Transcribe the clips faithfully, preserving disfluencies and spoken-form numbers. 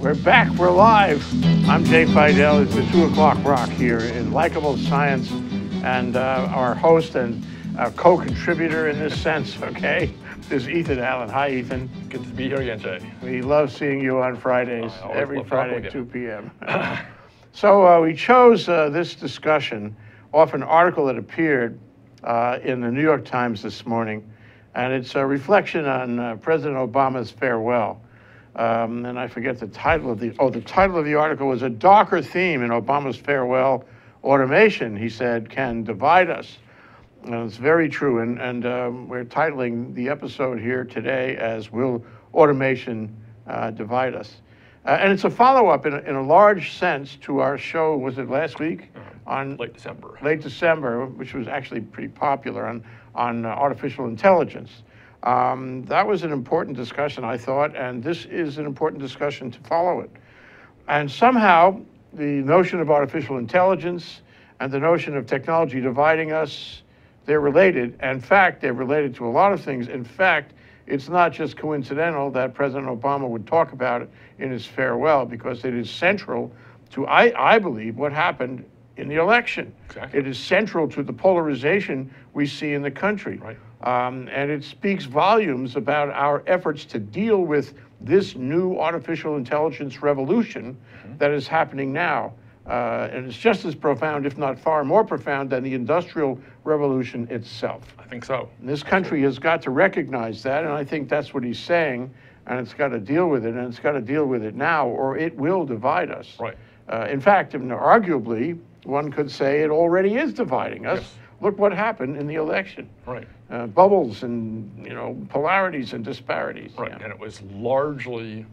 We're back, we're live. I'm Jay Fidell. It's the two o'clock rock here in Likeable Science, and uh, our host and uh, co-contributor in this sense, okay, is Ethan Allen. Hi, Ethan. Good to be here again, Jay. We love seeing you on Fridays, I always every love talking Friday with at you. two p m So uh, we chose uh, this discussion off an article that appeared uh, in the New York Times this morning, and it's a reflection on uh, President Obama's farewell. Um, and I forget the title of the, oh, the title of the article was "A Darker Theme in Obama's Farewell: Automation," he said, "can divide us." And it's very true, and, and um, we're titling the episode here today as "Will Automation uh, Divide Us?" Uh, and it's a follow-up in a, in a large sense to our show, was it last week? Uh, on late December. Late December, which was actually pretty popular, on, on uh, artificial intelligence. Um, that was an important discussion, I thought, and this is an important discussion to follow it. And somehow, the notion of artificial intelligence and the notion of technology dividing us, they're related. In fact, they're related to a lot of things. In fact, it's not just coincidental that President Obama would talk about it in his farewell, because it is central to, I, I believe, what happened in the election. Exactly. It is central to the polarization we see in the country. Right. Um, and it speaks volumes about our efforts to deal with this new artificial intelligence revolution mm-hmm. that is happening now. Uh, and it's just as profound, if not far more profound, than the Industrial Revolution itself. I think so. And this country has got to recognize that, and I think that's what he's saying, and it's got to deal with it, and it's got to deal with it now, or it will divide us. Right. Uh, in fact, arguably, one could say it already is dividing us. Yes. Look what happened in the election. Right. Uh, bubbles and, you know, polarities and disparities. Right, Yeah. and it was largely,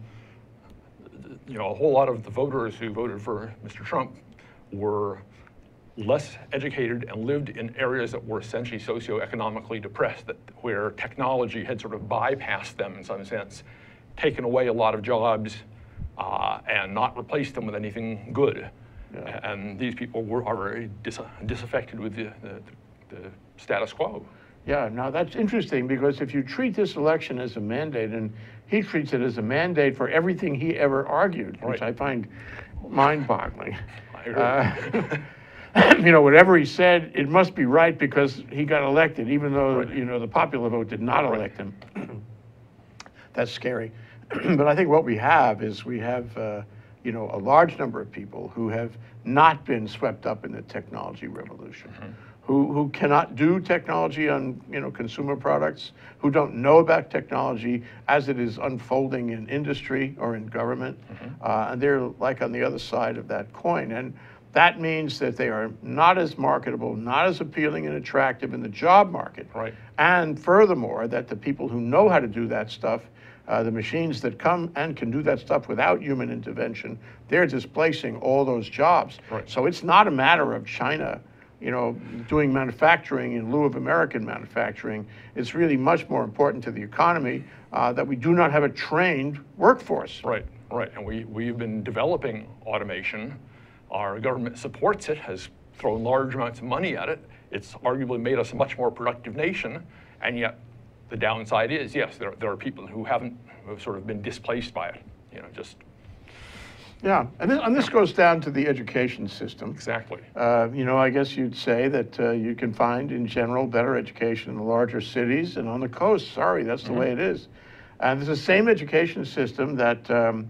you know, a whole lot of the voters who voted for Mister Trump were less educated and lived in areas that were essentially socioeconomically depressed, that where technology had sort of bypassed them in some sense, taken away a lot of jobs, uh, and not replaced them with anything good. Yeah. And these people were are very dis disaffected with the, the, the status quo. Yeah, now that's interesting, because if you treat this election as a mandate, and he treats it as a mandate for everything he ever argued, right. which I find mind-boggling. I agree. Uh, you know, whatever he said, it must be right because he got elected, even though, right. you know, the popular vote did not right. elect him. That's scary. But I think what we have is we have, uh, you know, a large number of people who have not been swept up in the technology revolution. Mm-hmm. Who, who cannot do technology on, you know, consumer products, who don't know about technology as it is unfolding in industry or in government. Mm-hmm. uh, and they're like on the other side of that coin. And that means that they are not as marketable, not as appealing and attractive in the job market. Right. And furthermore, that the people who know how to do that stuff, uh, the machines that come and can do that stuff without human intervention, they're displacing all those jobs. Right. So it's not a matter of China, you know, doing manufacturing in lieu of American manufacturing. It's really much more important to the economy uh, that we do not have a trained workforce. Right, right. And we, we've been developing automation. Our government supports it, has thrown large amounts of money at it. It's arguably made us a much more productive nation. And yet the downside is, yes, there, there are people who haven't, who have sort of been displaced by it, you know, just. Yeah, and this, and this goes down to the education system. Exactly. Uh, you know, I guess you'd say that uh, you can find, in general, better education in the larger cities and on the coast. Sorry, that's the mm-hmm. way it is. And it's the same education system that, um,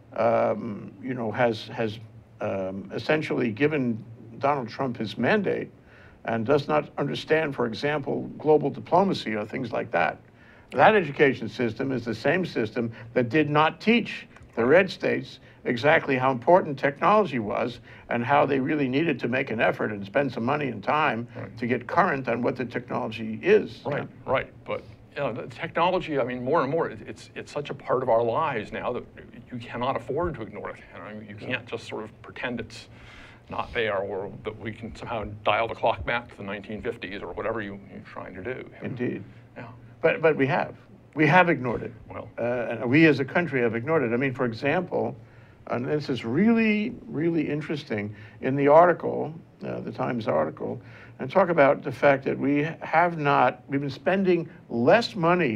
um, you know, has, has um, essentially given Donald Trump his mandate and does not understand, for example, global diplomacy or things like that. That education system is the same system that did not teach the red states exactly how important technology was and how they really needed to make an effort and spend some money and time right. to get current on what the technology is. Right, yeah. right. But you know, the technology, I mean, more and more, it's it's such a part of our lives now that you cannot afford to ignore it. You know, you can't just sort of pretend it's not there, or that we can somehow dial the clock back to the nineteen fifties or whatever you, you're trying to do. Indeed. Yeah. But but we have. We have ignored it. Well. Uh, and we as a country have ignored it. I mean, for example, and this is really, really interesting, in the article, uh, the Times article, and talk about the fact that we have not, we've been spending less money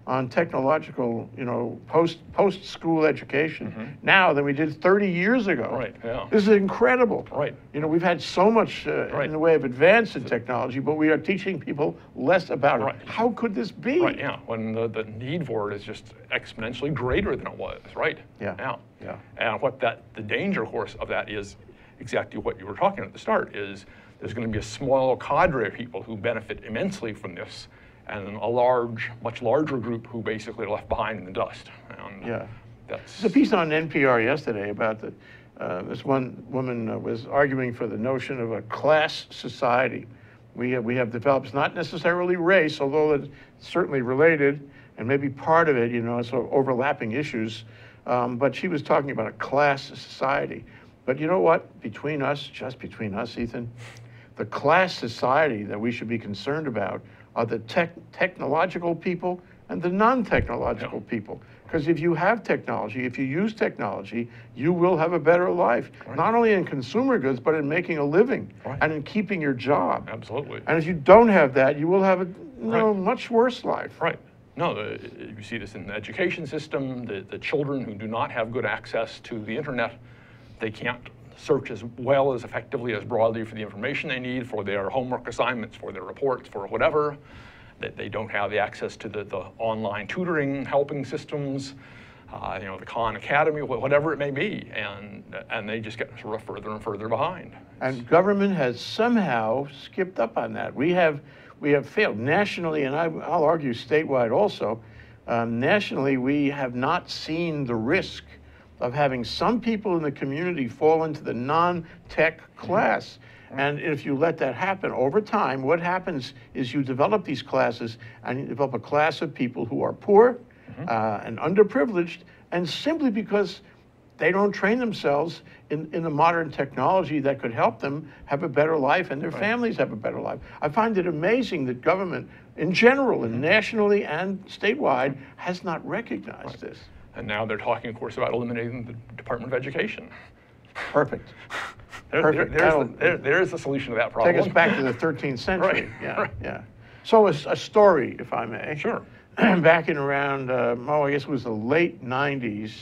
on technological, you know, post post school education mm-hmm. now than we did thirty years ago. Right. Yeah. This is incredible. Right. You know, we've had so much uh, right. in the way of advance in technology, but we are teaching people less about right. it. How could this be? Right. Yeah. When the, the need for it is just exponentially greater than it was. Right. Yeah. Yeah. Yeah. And what that the danger, of course, of that is exactly what you were talking at the start. Is there's going to be a small cadre of people who benefit immensely from this, and a large, much larger group who basically are left behind in the dust. And yeah. That's There's a piece on N P R yesterday about the, uh, this one woman uh, was arguing for the notion of a class society. We have, we have developed, not necessarily race, although it's certainly related, and maybe part of it, you know, sort of overlapping issues, um, but she was talking about a class society. But you know what? Between us, just between us, Ethan, the class society that we should be concerned about are the tech, technological people and the non-technological yeah. people. Because if you have technology, if you use technology, you will have a better life, right. not only in consumer goods, but in making a living right. and in keeping your job. Absolutely. And if you don't have that, you will have a you know, right. much worse life. Right. No, the, you see this in the education system, the, the children who do not have good access to the internet, they can't search as well, as effectively, as broadly for the information they need for their homework assignments, for their reports, for whatever. That they don't have the access to the, the online tutoring helping systems, uh, you know, the Khan Academy, whatever it may be, and and they just get sort of further and further behind. And government has somehow skipped up on that. We have we have failed nationally, and I, I'll argue statewide also. Um, nationally, we have not seen the risk of having some people in the community fall into the non-tech class. Mm-hmm. And if you let that happen over time, what happens is you develop these classes, and you develop a class of people who are poor mm-hmm. uh, and underprivileged, and simply because they don't train themselves in, in the modern technology that could help them have a better life and their right. families have a better life. I find it amazing that government in general, and nationally and statewide, has not recognized right. this. And now they're talking, of course, about eliminating the Department of Education. Perfect. There, Perfect. There, there's, the, there, there's the solution to that problem. Take us back to the thirteenth century. Right. Yeah, right. yeah. So a, a story, if I may. Sure. Back in around, um, oh, I guess it was the late nineties,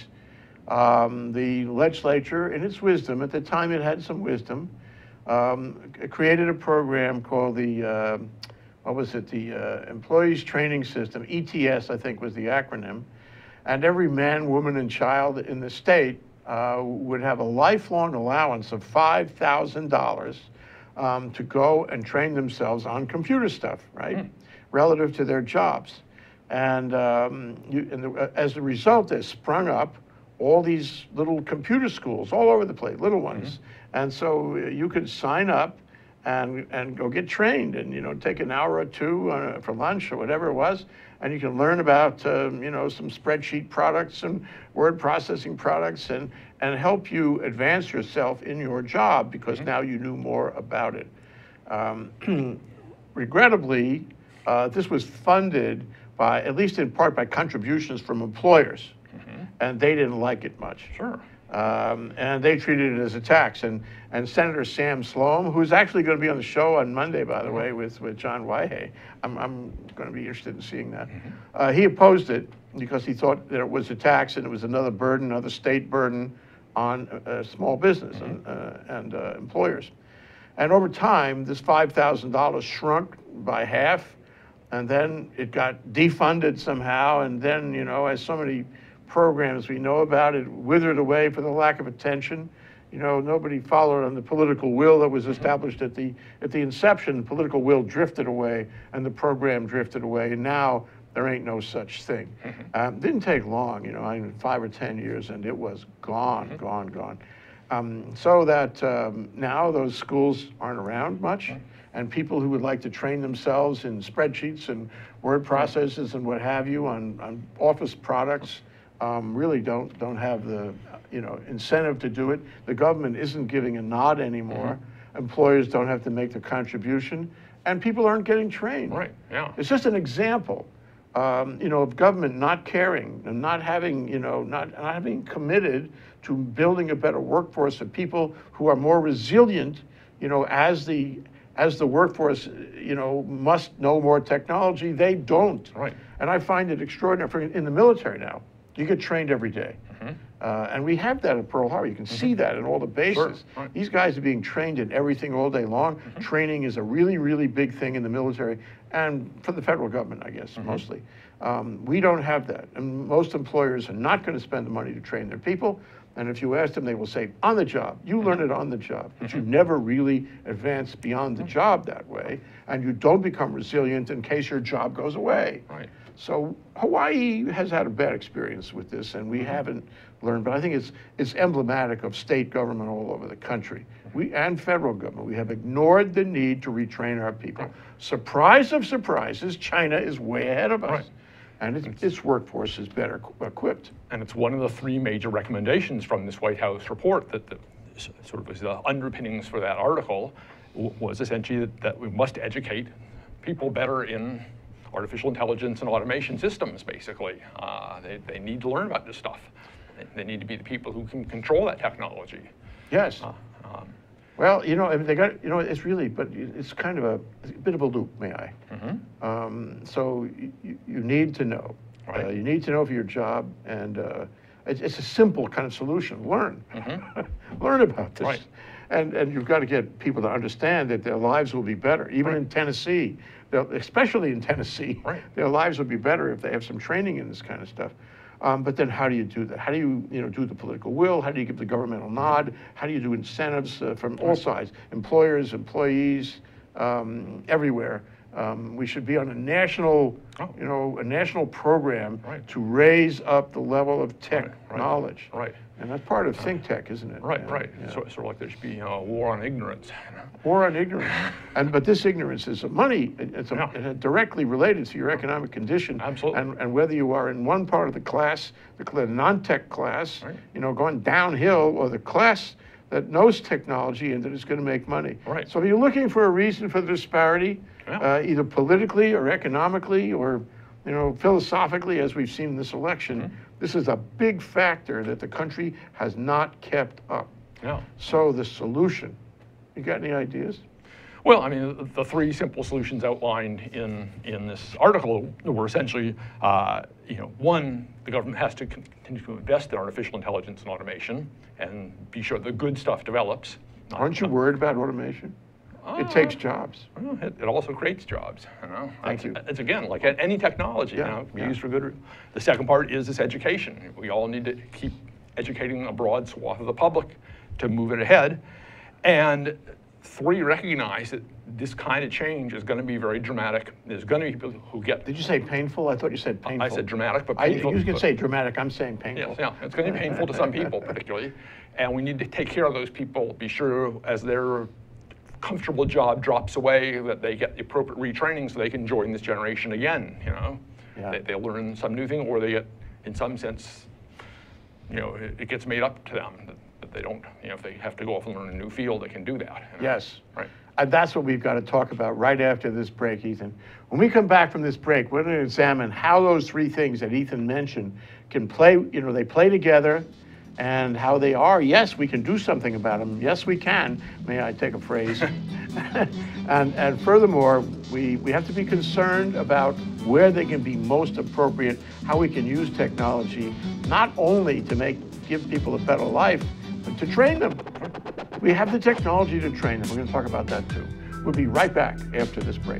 um, the legislature, in its wisdom, at the time it had some wisdom, um, created a program called the, uh, what was it, the uh, Employees Training System, E T S, I think was the acronym. And every man, woman, and child in the state uh, would have a lifelong allowance of five thousand dollars um, to go and train themselves on computer stuff, right, mm. relative to their jobs. And, um, you, and the, as a result, there sprung up all these little computer schools all over the place, little ones. Mm-hmm. And so you could sign up and, and go get trained and, you know, take an hour or two uh, for lunch or whatever it was. And you can learn about, uh, you know, some spreadsheet products and word processing products and, and help you advance yourself in your job because mm-hmm. now you knew more about it. Um, regrettably, uh, this was funded by, at least in part, by contributions from employers. Mm-hmm. And they didn't like it much. Sure. Um, and they treated it as a tax. And, and Senator Sam Sloan, who's actually going to be on the show on Monday, by the way, with, with John Wyhey, I'm, I'm going to be interested in seeing that. Mm-hmm. uh, he opposed it because he thought that it was a tax and it was another burden, another state burden on uh, small business mm-hmm. and, uh, and uh, employers. And over time, this five thousand dollars shrunk by half, and then it got defunded somehow, and then, you know, as so many programs we know about, it withered away for the lack of attention. You know, nobody followed on the political will that was established at the at the inception. The political will drifted away, and the program drifted away, and now there ain't no such thing. Mm-hmm. um, didn't take long, you know, I mean, five or ten years, and it was gone, mm-hmm. gone, gone. Um, so that um, now those schools aren't around much, mm-hmm. and people who would like to train themselves in spreadsheets and word processors and what have you on, on office products um, really don't don't have the you know incentive to do it. The government isn't giving a nod anymore. Mm-hmm. Employers don't have to make the contribution, and people aren't getting trained. Right. Yeah. It's just an example, um, you know, of government not caring and not having you know not, not having committed to building a better workforce of people who are more resilient, you know, as the as the workforce, you know, must know more technology. They don't. Right. And I find it extraordinary. For in the military now, you get trained every day. Mm-hmm. uh, and we have that at Pearl Harbor. You can mm-hmm. see that in all the bases. Sure. Right. These guys are being trained in everything all day long. Mm-hmm. Training is a really, really big thing in the military and for the federal government, I guess, mm-hmm. mostly. Um, we don't have that. And most employers are not going to spend the money to train their people. And if you ask them, they will say, on the job. You learn it on the job. But you never really advance beyond the job that way. And you don't become resilient in case your job goes away. Right. So Hawaii has had a bad experience with this, and we mm-hmm. haven't learned. But I think it's, it's emblematic of state government all over the country. We, and federal government. We have ignored the need to retrain our people. Right. Surprise of surprises, China is way ahead of us. Right. And its, its workforce is better equipped. And it's one of the three major recommendations from this White House report that the, sort of was the underpinnings for that article was essentially that, that we must educate people better in artificial intelligence and automation systems, basically. Uh, they, they need to learn about this stuff. They, they need to be the people who can control that technology. Yes. Uh, um, Well, you know, I mean, they got, you know, it's really, but it's kind of a, a bit of a loop, may I? Mm-hmm. um, so you, you need to know. Right. Uh, you need to know for your job, and uh, it's, it's a simple kind of solution. Learn. Mm-hmm. Learn about this. Right. And, and you've got to get people to understand that their lives will be better. Even right. in Tennessee, especially in Tennessee, right. their lives will be better if they have some training in this kind of stuff. Um, but then how do you do that? How do you, you know, do the political will? How do you give the governmental nod? How do you do incentives uh, from all sides? Employers, employees, um, everywhere. Um, we should be on a national, oh. you know, a national program right. to raise up the level of tech right, right, knowledge. Right. And that's part of ThinkTech, isn't it? Right, yeah, right. Yeah. So, sort of like there should be a war on ignorance. War on ignorance. and But this ignorance is a money, it's, a, yeah. it's directly related to your economic condition. Absolutely. And, and whether you are in one part of the class, the non-tech class, right. you know, going downhill, or the class that knows technology and that is going to make money. Right. So if you're looking for a reason for the disparity, yeah. uh, either politically or economically or, you know, philosophically, as we've seen in this election, mm-hmm. this is a big factor that the country has not kept up. Yeah. So the solution, you got any ideas? Well, I mean, the three simple solutions outlined in, in this article were essentially, uh, you know, one, the government has to continue to invest in artificial intelligence and automation and be sure the good stuff develops. Not, Aren't you worried about automation? Uh, it takes jobs. Well, it, it also creates jobs. You know? Thank you. It's, again, like any technology, yeah, you know, yeah. used for good. The second part is this education. We all need to keep educating a broad swath of the public to move it ahead. And three, recognize that this kind of change is going to be very dramatic. There's going to be people who get... Did you say painful? I thought you said painful. I said dramatic, but painful. I, you can but, say dramatic. I'm saying painful. Yes, yeah, it's going to be painful to some people, particularly. And we need to take care of those people, be sure as their comfortable job drops away that they get the appropriate retraining so they can join this generation again, you know? Yeah. They, they'll learn some new thing, or they get, in some sense, you know, it, it gets made up to them. That, that they don't, you know, if they have to go off and learn a new field, they can do that. You know? Yes. Right. And that's what we've got to talk about right after this break, Ethan. When we come back from this break, we're going to examine how those three things that Ethan mentioned can play, you know, they play together, and how they are. Yes, we can do something about them. Yes, we can. May I take a phrase? and, and furthermore, we, we have to be concerned about where they can be most appropriate, how we can use technology, not only to make, give people a better life, but to train them. We have the technology to train them. We're going to talk about that too. We'll be right back after this break.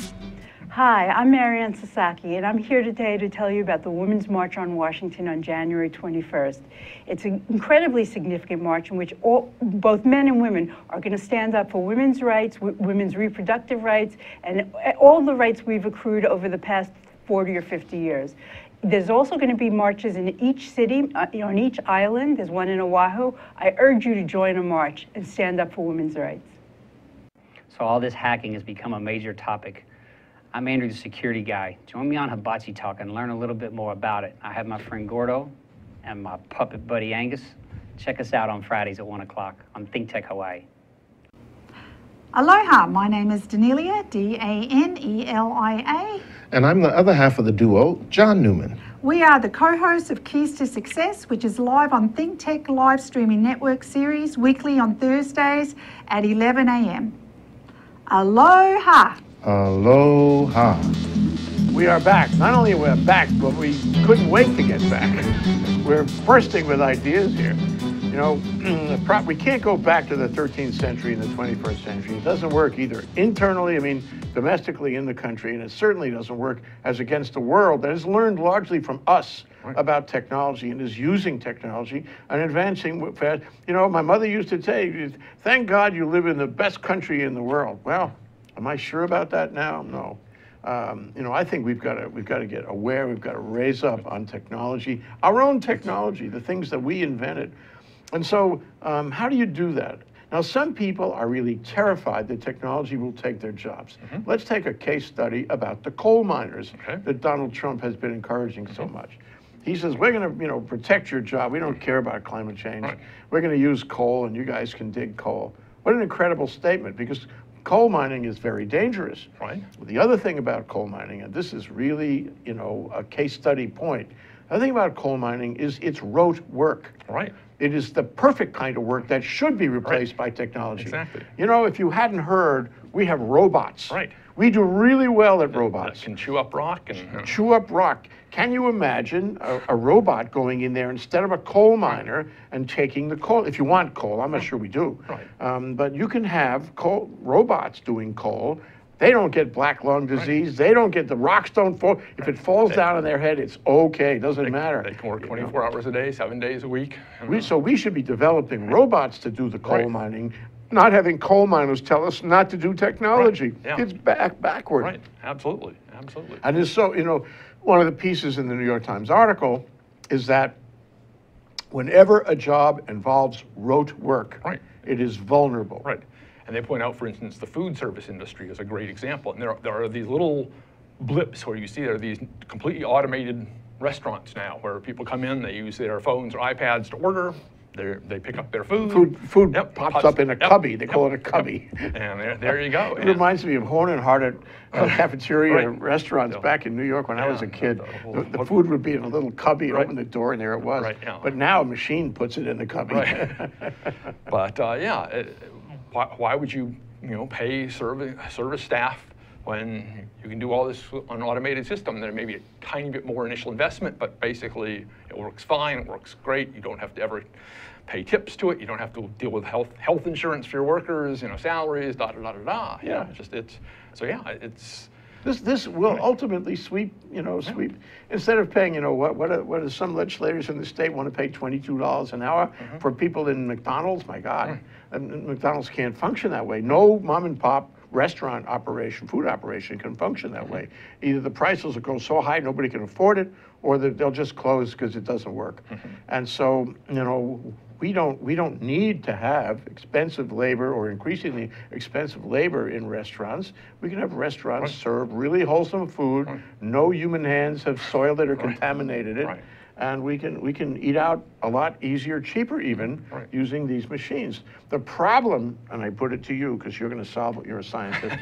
Hi, I'm Marianne Sasaki, and I'm here today to tell you about the Women's March on Washington on January twenty-first. It's an incredibly significant march in which all, both men and women are going to stand up for women's rights, w women's reproductive rights, and all the rights we've accrued over the past forty or fifty years. There's also going to be marches in each city, uh, on each island. There's one in Oahu. I urge you to join a march and stand up for women's rights. So all this hacking has become a major topic. I'm Andrew, the security guy. Join me on Hibachi Talk and learn a little bit more about it. I have my friend Gordo and my puppet buddy Angus. Check us out on Fridays at one o'clock on ThinkTech Hawaii. Aloha, my name is Danelia, D A N E L I A. And I'm the other half of the duo, John Newman. We are the co-hosts of Keys to Success, which is live on ThinkTech live streaming network series weekly on Thursdays at eleven A M Aloha. Aloha. We are back. Not only are we back, but we couldn't wait to get back. We're bursting with ideas here. You know, we can't go back to the thirteenth century and the twenty-first century. It doesn't work either internally, I mean, domestically in the country, and it certainly doesn't work as against the world that has learned largely from us about technology and is using technology and advancing fast. You know, my mother used to say, thank God you live in the best country in the world. Well, am I sure about that now? No. Um, you know, I think we've got to we've got to get aware. We've got to raise up on technology, our own technology, the things that we invented. And so, um, how do you do that? Now, some people are really terrified that technology will take their jobs. Mm-hmm. Let's take a case study about the coal miners okay. that Donald Trump has been encouraging mm-hmm. so much. He says, we're going to, you know, protect your job. We don't care about climate change. Right. We're going to use coal, and you guys can dig coal. What an incredible statement, because coal mining is very dangerous. Right. The other thing about coal mining, and this is really, you know, a case study point, the other thing about coal mining is it's rote work. Right. It is the perfect kind of work that should be replaced right. by technology. Exactly. You know, if you hadn't heard, we have robots. Right. We do really well at robots. That can chew up rock and chew up rock. Can you imagine a, a robot going in there instead of a coal miner right. and taking the coal? If you want coal, I'm not sure we do. Right. Um, but you can have coal, robots doing coal. They don't get black lung disease. Right. They don't get, the rocks don't fall. If right. it falls they, down on their head, it's okay. It doesn't they, matter. They can work twenty-four you know? hours a day, seven days a week. We, so we should be developing robots to do the coal right. mining, not having coal miners tell us not to do technology. Right. Yeah. It's back backward. Right, absolutely, absolutely. And it's so, you know, one of the pieces in the New York Times article is that whenever a job involves rote work, right. it is vulnerable. Right. And they point out, for instance, the food service industry is a great example. And there are, there are these little blips where you see there are these completely automated restaurants now where people come in, they use their phones or iPads to order, they they pick up their food. Food, food yep, pops, pops up in a yep, cubby. They yep, call it a cubby. Yep. And there, there you go. It and reminds me of Horn and Hardart uh, cafeteria right. restaurants so, back in New York when yeah, I was a kid. The, the, the food would be in a little cubby, right. open the door, and there it was. Right, yeah. But now a machine puts it in the cubby. Right. But uh, yeah, it, why, why would you, you know, pay service service staff when you can do all this on an automated system? There may be a tiny bit more initial investment, but basically it works fine, it works great. You don't have to ever pay tips to it. You don't have to deal with health health insurance for your workers, you know, salaries, da da da da da. Yeah, it's just it's so yeah, it's. This this will ultimately sweep, you know, sweep, instead of paying, you know, what what what do some legislators in the state want to pay twenty-two dollars an hour mm-hmm. for people in McDonald's? My God, mm-hmm. and McDonald's can't function that way. No mom and pop restaurant operation, food operation can function that mm-hmm. way. Either the prices will go so high nobody can afford it, or they'll just close because it doesn't work. Mm-hmm. And so, you know, we don't we don't need to have expensive labor or increasingly expensive labor in restaurants. We can have restaurants right. serve really wholesome food. Right. No human hands have soiled it or right. contaminated it. Right. And we can we can eat out a lot easier, cheaper even, right. using these machines. The problem, and I put it to you because you're going to solve it, you're a scientist.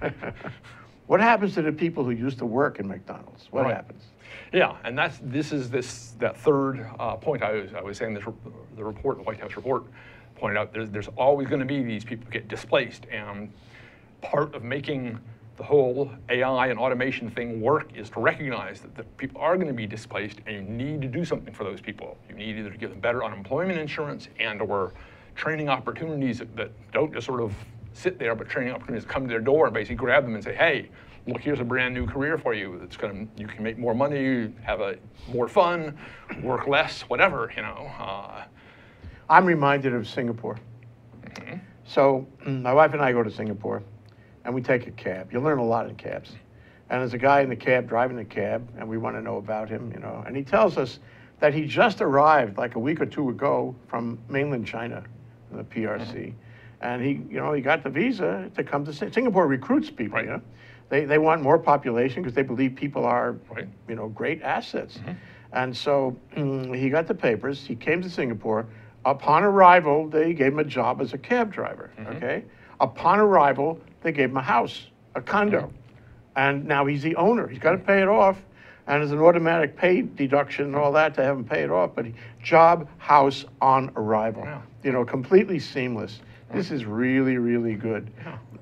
What happens to the people who used to work in McDonald's? What right. happens? Yeah, and that's this is this that third uh, point I was I was saying. This the report, the White House report, pointed out there's there's always going to be these people who get displaced, and part of making the whole A I and automation thing work is to recognize that the people are going to be displaced, and you need to do something for those people. You need either to give them better unemployment insurance and/or training opportunities that, that don't just sort of sit there, but training opportunities that come to their door and basically grab them and say, hey, look, here's a brand new career for you. That's going to, you can make more money, have a more fun, work less, whatever, you know. Uh, I'm reminded of Singapore. Mm-hmm. So my wife and I go to Singapore, and we take a cab. You learn a lot in cabs. And there's a guy in the cab driving the cab, and we want to know about him, you know. And he tells us that he just arrived like a week or two ago from mainland China, the P R C. Mm-hmm. And he, you know, he got the visa to come to Singapore. Singapore recruits people, right. you know. They, they want more population because they believe people are, right. you know, great assets. Mm-hmm. And so mm, he got the papers. He came to Singapore. Upon arrival, they gave him a job as a cab driver, mm-hmm. okay? Upon arrival, they gave him a house, a condo. Mm-hmm. And now he's the owner. He's got to pay it off. And there's an automatic pay deduction and all that to have him pay it off. But he, job, house, on arrival. Yeah. You know, completely seamless. This is really, really good. Yeah.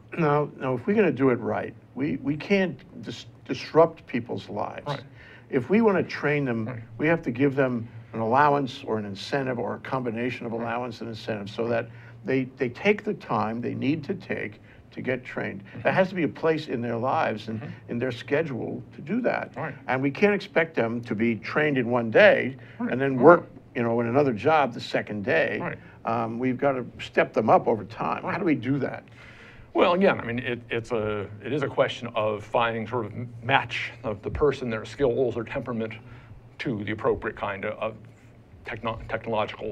no, no, if we're going to do it right, we, we can't dis disrupt people's lives. Right. If we want to train them, Right. we have to give them an allowance or an incentive or a combination of allowance and incentive so that they, they take the time they need to take to get trained. Mm-hmm. There has to be a place in their lives and mm-hmm. in their schedule to do that. Right. And we can't expect them to be trained in one day right. and then right. work, you know, in another job the second day. Right. Um, we've got to step them up over time. Right. How do we do that? Well, again, I mean, it, it's a, it is a question of finding sort of match of the person, their skills or temperament to the appropriate kind of, of techno technological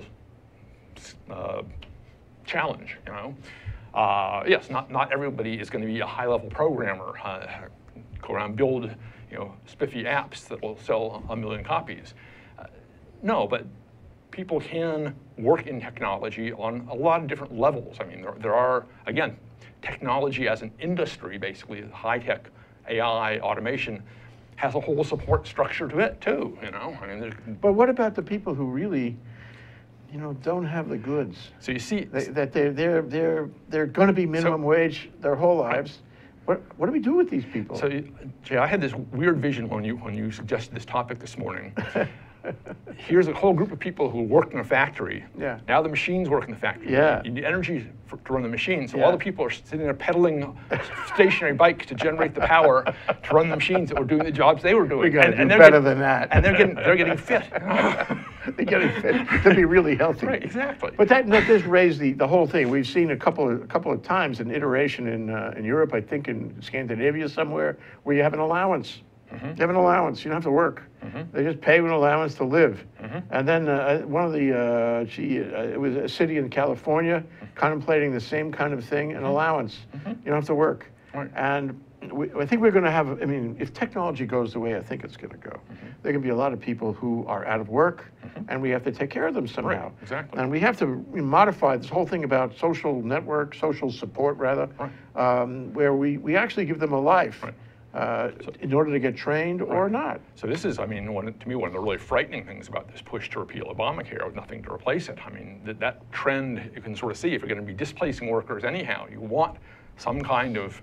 uh, challenge, you know. Uh, yes, not, not everybody is going to be a high-level programmer, uh, go around and build, you know, spiffy apps that will sell a million copies. Uh, no, but people can work in technology on a lot of different levels. I mean, there, there are, again, technology as an industry, basically, high-tech A I, automation, has a whole support structure to it, too, you know? I mean, but what about the people who really, you know, don't have the goods? So you see... They, that they're, they're, they're, they're going to be minimum so, wage their whole lives. What, what do we do with these people? So, Jay, I had this weird vision when you, when you suggested this topic this morning. Here's a whole group of people who worked in a factory. Yeah. Now the machines work in the factory. Yeah. You need energy for, to run the machines. So yeah. all the people are sitting there pedaling a stationary bike to generate the power to run the machines that were doing the jobs they were doing. We got to and, do and better getting, than that. And they're getting they're getting fit. They're getting fit to be really healthy. Right. Exactly. But that, that does raise the the whole thing. We've seen a couple of a couple of times an iteration in uh, in Europe, I think in Scandinavia somewhere, where you have an allowance. Mm-hmm. You have an allowance. You don't have to work. Mm-hmm. They just pay you an allowance to live. Mm-hmm. And then uh, one of the, uh, gee, uh, it was a city in California mm-hmm. contemplating the same kind of thing, an mm-hmm. allowance. Mm-hmm. You don't have to work. Right. And we, I think we're going to have, I mean, if technology goes the way I think it's going to go, mm-hmm. there can be a lot of people who are out of work, mm-hmm. and we have to take care of them somehow. Right. Exactly. And we have to modify this whole thing about social network, social support rather, right. um, where we, we actually give them a life. Right. Uh, so, in order to get trained or right. not. So this is, I mean, one, to me, one of the really frightening things about this push to repeal Obamacare with nothing to replace it. I mean, that, that trend you can sort of see if you're going to be displacing workers anyhow. You want some kind of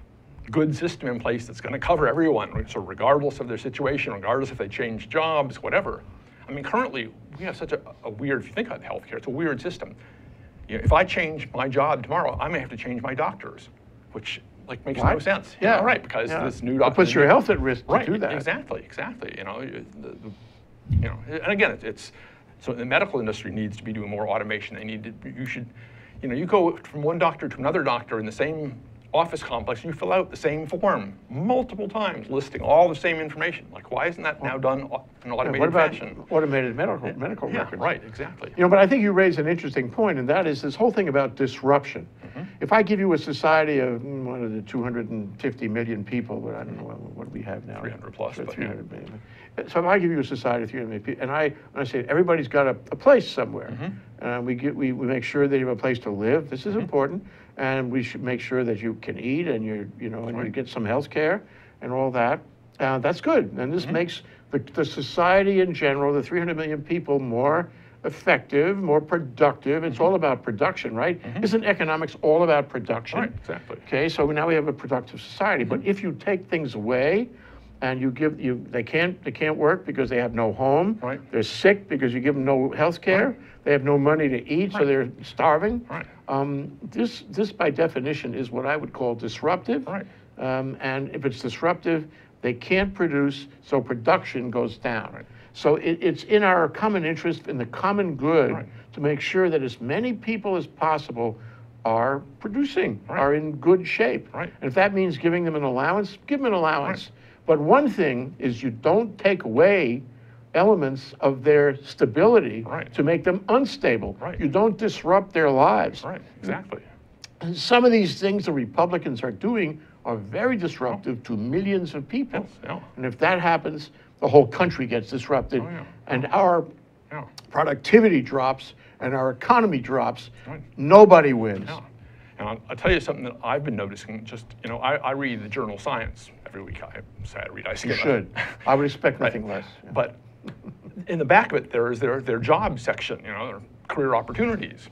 good system in place that's going to cover everyone, so regardless of their situation, regardless if they change jobs, whatever. I mean, currently, we have such a, a weird, if you think about healthcare, it's a weird system. You know, if I change my job tomorrow, I may have to change my doctors, which like makes what? no sense. Yeah, you know, right. Because yeah. this new doctor it puts your health at risk to right, do that. Exactly, exactly. You know, the, the, you know, and again, it's, it's so the medical industry needs to be doing more automation. They need to. You should, you know, you go from one doctor to another doctor in the same office complex, you fill out the same form multiple times, listing all the same information. Like, why isn't that now done in automated yeah, what about fashion? Automated medical medical yeah, records. Right, exactly. You know, but I think you raise an interesting point, and that is this whole thing about disruption. Mm-hmm. If I give you a society of mm, what are the two hundred fifty million people, but I don't know what, what do we have now? three hundred plus. So three hundred million. So if I give you a society of three hundred million people, and I, and I say everybody's got a, a place somewhere, mm-hmm. uh, we get we, we make sure that you have a place to live. This is mm-hmm. important. And we should make sure that you can eat and you you know and right. you get some health care and all that. Uh, that's good. And this mm-hmm. makes the, the society in general, the three hundred million people, more effective, more productive. It's mm-hmm. all about production, right? Mm-hmm. Isn't economics all about production? Right, exactly. Okay, so now we have a productive society. Mm-hmm. But if you take things away and you give you they can't they can't work because they have no home. Right. They're sick because you give them no health care. Right. They have no money to eat, right. so they're starving. Right. Um, this, this, by definition, is what I would call disruptive. Right. Um, and if it's disruptive, they can't produce, so production goes down. Right. So it, it's in our common interest, in the common good, right. to make sure that as many people as possible are producing, right. are in good shape. Right. And if that means giving them an allowance, give them an allowance. Right. But one thing is you don't take away elements of their stability right. to make them unstable. Right. You don't disrupt their lives. Right, exactly. And some of these things the Republicans are doing are very disruptive oh. to millions of people. Yes, yeah. And if that happens, the whole country gets disrupted. Oh, yeah. And our yeah. productivity drops and our economy drops. Right. Nobody wins. Yeah. And I'll, I'll tell you something that I've been noticing. Just, you know, I, I read the journal Science every week. I say I read, I skip You should. I would expect nothing right. less. Yeah. But in the back of it, there is their, their job section, you know, their career opportunities.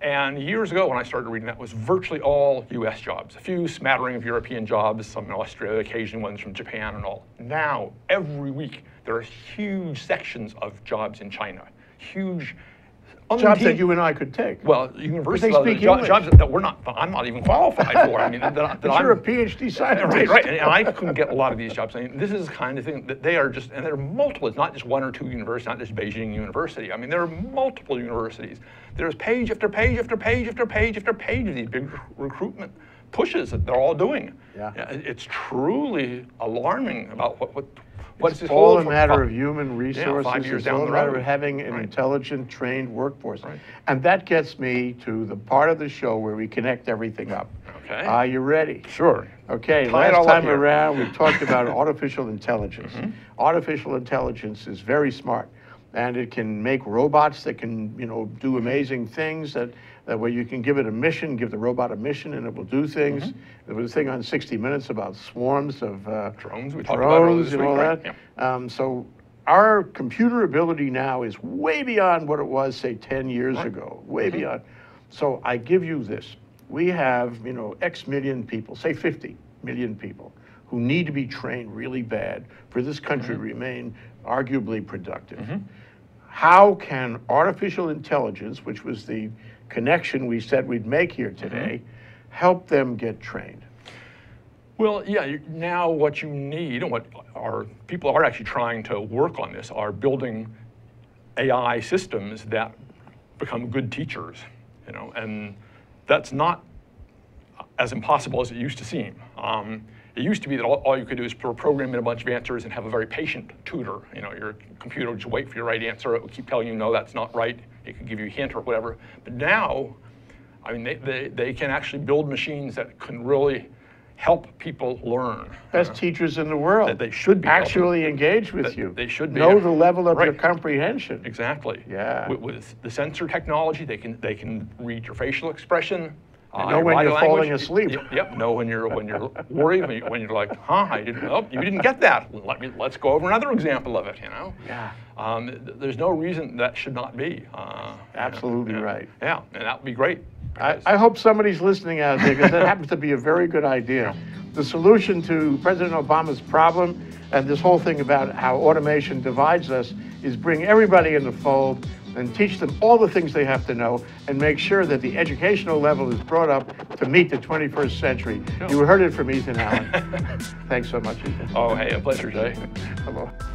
And years ago, when I started reading that, it was virtually all U S jobs. A few smattering of European jobs, some in Australia, occasional ones from Japan and all. Now, every week, there are huge sections of jobs in China. Huge. Jobs that you and I could take. Well, university they speak jo English. jobs that we're not, I'm not even qualified for. I mean, that, that But I'm, you're a PhD scientist. Right, right, and, and I couldn't get a lot of these jobs. I mean, this is the kind of thing that they are just, and there are multiple, it's not just one or two universities, not just Beijing University. I mean, there are multiple universities. There's page after page after page after page after page of these big recruitment pushes that they're all doing. Yeah. It's truly alarming about what, what What's it's all a matter of human resources. Yeah, five years it's down all the a matter road. of having an Right. intelligent, trained workforce. Right. And that gets me to the part of the show where we connect everything up. Okay. Are you ready? Sure. Okay, Tie it last all up time here. around we talked about artificial intelligence. Mm-hmm. Artificial intelligence is very smart, and it can make robots that can, you know, do amazing things that, that where you can give it a mission, give the robot a mission, and it will do things. Mm-hmm. There was a thing on sixty minutes about swarms of uh, Drones, we talked about earlier drones this and week, all right? that. Um, so our computer ability now is way beyond what it was, say, ten years Right. ago, way Mm-hmm. beyond. So I give you this. We have, you know, X million people, say fifty million people, who need to be trained really bad for this country to remain arguably productive. How can artificial intelligence, which was the connection we said we'd make here today, help them get trained? Well, yeah, you- now what you need, and what our people are actually trying to work on this, are building A I systems that become good teachers, you know, and that's not as impossible as it used to seem. Um, it used to be that all, all you could do is pro- program in a bunch of answers and have a very patient tutor. You know, your computer would just wait for your right answer. It would keep telling you, no, that's not right. It could give you a hint or whatever. But now, I mean, they, they, they can actually build machines that can really help people learn. Best uh, teachers in the world. that they should be actually engage with That you. they should be. Know the level of your Right. comprehension. Exactly. Yeah. With, with the sensor technology, they can they can read your facial expression. And uh, know your when body you're language. falling asleep. Yep. Yep. Know when you're when you're worried. When, you, when you're like, huh? I didn't. Oh, you didn't get that. Let me. Let's go over another example of it. You know. Yeah. Um, th- there's no reason that should not be. Uh, Absolutely yeah, right. Yeah, and that would be great. I, because- I hope somebody's listening out there, because that happens to be a very good idea. The solution to President Obama's problem and this whole thing about how automation divides us is bring everybody in the fold and teach them all the things they have to know and make sure that the educational level is brought up to meet the twenty-first century. You heard it from Ethan Allen. Thanks so much, Ethan. Oh, hey, a pleasure, Jay. Hello.